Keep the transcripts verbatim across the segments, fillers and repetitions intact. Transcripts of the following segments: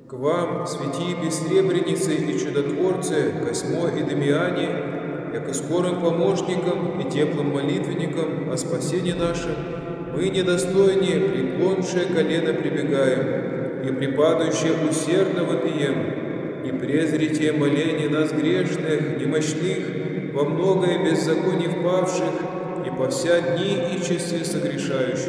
К вам, святии бессребреницы и чудотворцы, Косьмо и Дамиане, яко скорым помощникам и теплым молитвенникам о спасении нашем, мы недостойнее преклоншее колено прибегаем, и припадающее усердно вопием, не презрите моление нас грешных, немощных, во многое беззаконие впавших, и по вся дни и часы согрешающих.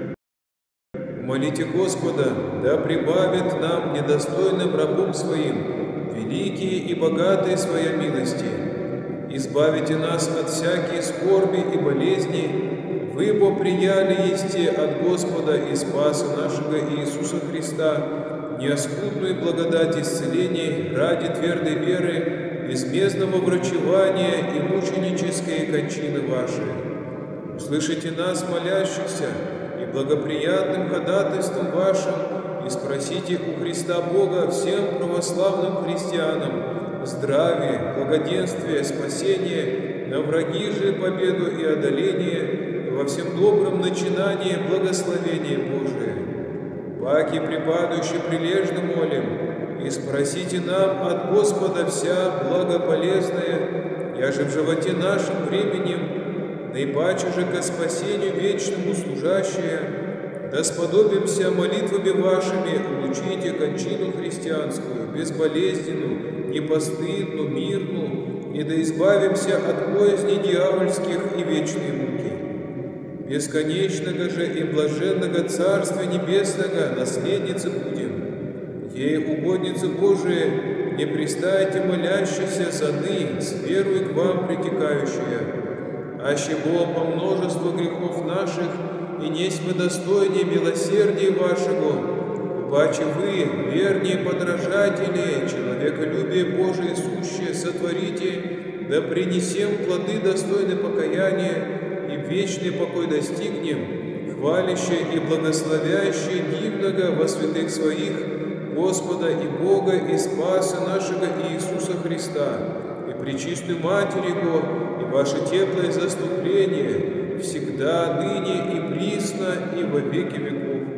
Молите Господа, да прибавит нам, недостойным рабом своим, великие и богатые своя милости. Избавите нас от всякой скорби и болезни, вы поприяли есте от Господа и Спаса нашего Иисуса Христа, неоскудную благодать исцелений ради твердой веры, безмездного врачевания и мученической кончины вашей. Услышите нас, молящихся, и благоприятным ходатайством вашим, и спросите у Христа Бога всем православным христианам здравие, благоденствие, спасение, на враги же победу и одоление, и во всем добром начинании благословение Божие. Паки припадающие прилежно молим, и спросите нам от Господа вся благополезная, я же в животе нашим временем наипаче же ко спасению вечному служащее, да сподобимся молитвами вашими улучшите кончину христианскую, безболезненную, непостыдную, мирную, и да избавимся от козней дьявольских и вечной муки. Бесконечного же и блаженного Царствия Небесного наследницы будем. Ей угодницы Божие, не пристайте молящиеся заны, с верой к вам притекающие, аще Бог по множеству грехов наших, и несть мы достойнее милосердия вашего, паче вы, вернее подражатели, человеколюбие Божие сущее сотворите, да принесем плоды достойны покаяния, и вечный покой достигнем, хвалящее и благословящее дивного во святых своих Господа и Бога и Спаса нашего Иисуса Христа, и пречистую Матерь Его, и ваше теплое заступление всегда, ныне и присно, и во веки веков.